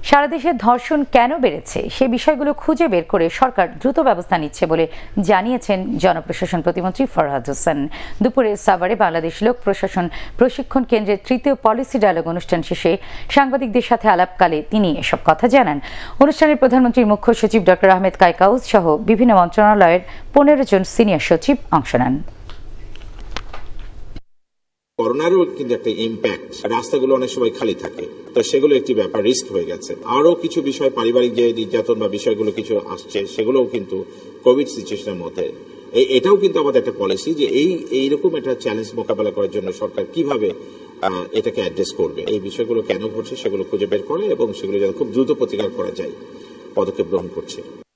সারা দেশে ধর্ষণ কেন বেড়েছে সে বিষয়গুলো খুঁজে বের করে সরকার দ্রুত ব্যবস্থা নিচ্ছে বলে জানিয়েছেন জনপ্রশাসন প্রতিমন্ত্রী ফরহাদ হোসেন। দুপুরে সাভারে বাংলাদেশ লোক প্রশাসন প্রশিক্ষণ কেন্দ্রের তৃতীয় পলিসি ডায়ালগ অনুষ্ঠান শেষে সাংবাদিকদের সাথে আলাপকালে তিনি এসব কথা জানান। অনুষ্ঠানে প্রধানমন্ত্রীর মুখ্য সচিব ডক্টর আহমেদ কায়কাউস সহ বিভিন্ন মন্ত্রণালয়ের 15 জন সিনিয়র সচিব অংশ নেন। করোনারও কিন্তু একটা ইম্প্যাক্ট, রাস্তাগুলো অনেক সময় খালি থাকে, তো সেগুলো একটি ব্যাপার, রিস্ক হয়ে গেছে। আরো কিছু বিষয়, পারিবারিক যে নির্যাতন বা বিষয়গুলো কিছু আসছে, সেগুলোও কিন্তু কোভিড সিচুয়েশনের মধ্যে। এটাও কিন্তু আমাদের একটা পলিসি যে এইরকম একটা চ্যালেঞ্জ মোকাবেলা করার জন্য সরকার কিভাবে এটাকে অ্যাড্রেস করবে, এই বিষয়গুলো কেন ঘটছে সেগুলো খুঁজে বের করে এবং সেগুলো যাতে খুব দ্রুত প্রতিকার করা যায় পদক্ষেপ গ্রহণ করছে।